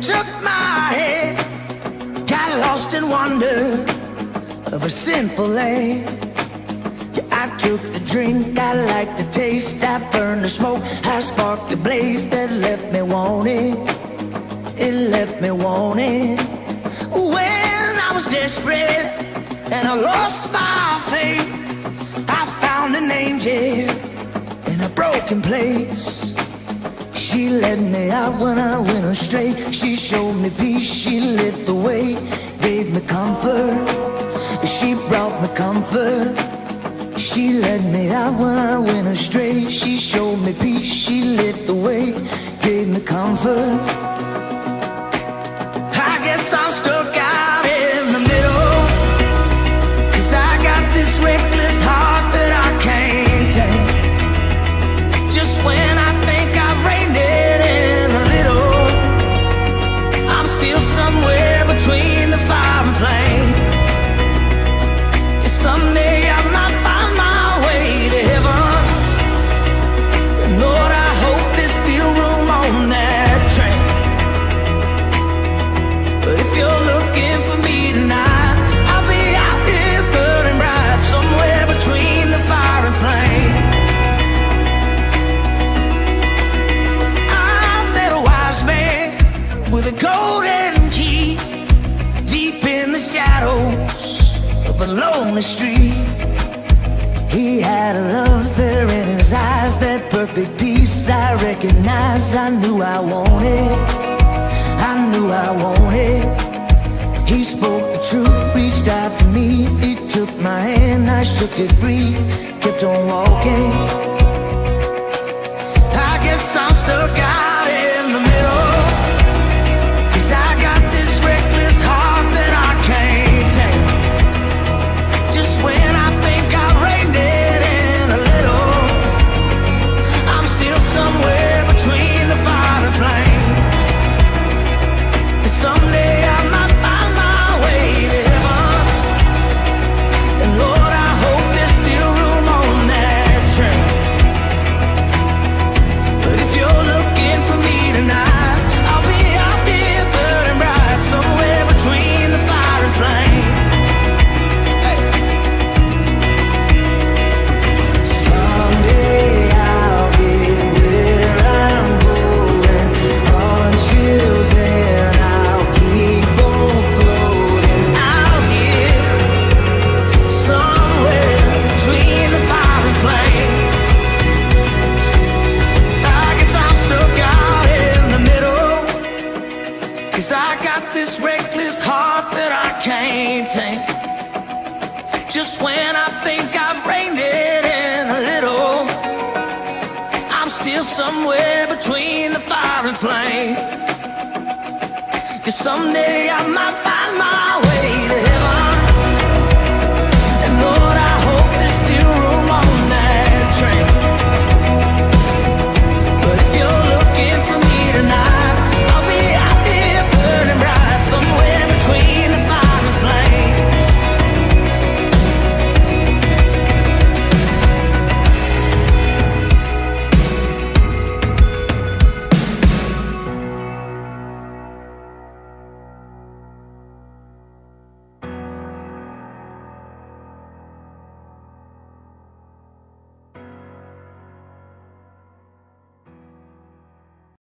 took my head, got lost in wonder of a sinful land. Yeah, I took the drink, I liked the taste, I burned the smoke, I sparked the blaze that left me wanting. It left me wanting. When I was desperate and I lost my faith, I found an angel in a broken place. She led me out when I went astray. She showed me peace, she lit the way, gave me comfort. She brought me comfort. She led me out when I went astray. She showed me peace, she lit the way, gave me comfort. I guess I'm stuck out in the middle, 'cause I got this reckless heart that I can't take. Just when I think I've reined it in a little, I'm still somewhere between the fire and flame. Someday I might find my way to heaven, and Lord, I hope there's still room on that train. But if you're looking for me tonight, I'll be out here burning bright, somewhere between the fire and flame. I met a wise man with a golden key, deep in the shadows of a lonely street. He had a love there in his eyes, that perfect peace I recognized. I knew I wanted, I knew I wanted. He spoke the truth, reached out to me. He took my hand, I shook it free, kept on walking. I guess I'm stuck out in the middle, 'cause I got this reckless heart that I can't take. Just when I think I've reined it in a little, I'm still somewhere between the fire and flame. And someday I might find my way to heaven, and Lord, I hope there's still room on that train. But if you're looking for me tonight, I'll be out here burning bright, somewhere between the fire and flame. Someday I'll be where I'm going. Until then, I'll keep on floating out here, somewhere between the fire and flame. I guess I'm stuck out in the middle, 'cause I got this reckless heart that I can't take. Just when I think I've reined it in a little, I'm still somewhere between the fire and flame. 'Cause someday I might find my way to heaven.